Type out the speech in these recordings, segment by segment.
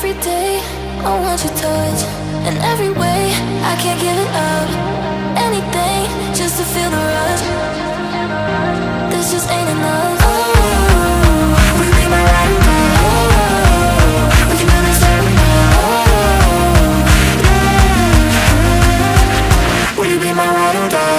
every day I want your touch in every way. I can't give it up. Anything just to feel the rush. This just ain't enough. Oh, will you be my ride or die? Oh, we can do this every night. Oh, will you be my ride or die?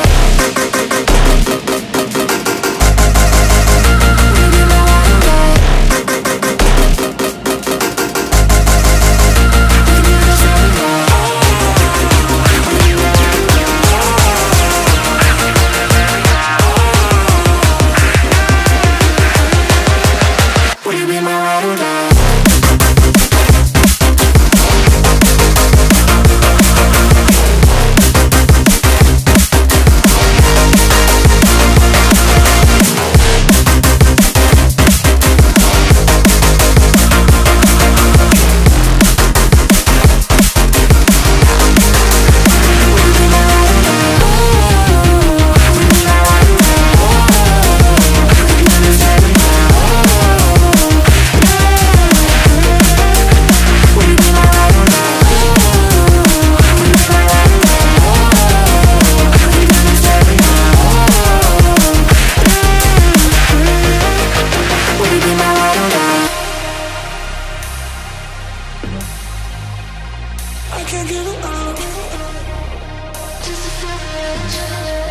I can't give it up.